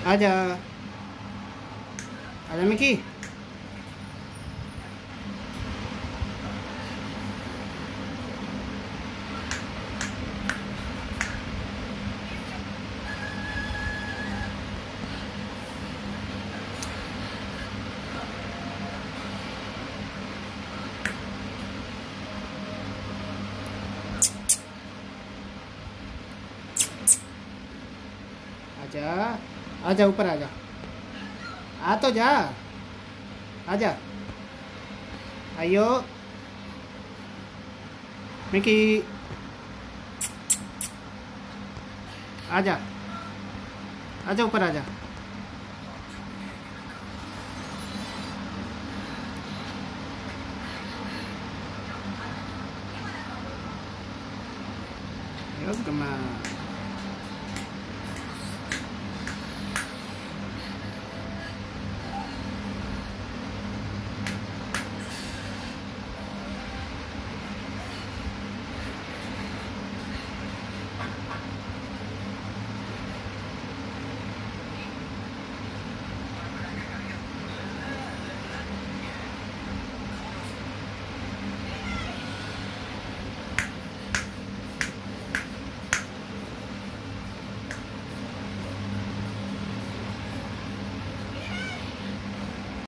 आजा आजा मिकी। आजा आजा ऊपर आजा। आ तो जा आजा। आयो मिकी आजा आजा ऊपर आजा। Yuk, kemana?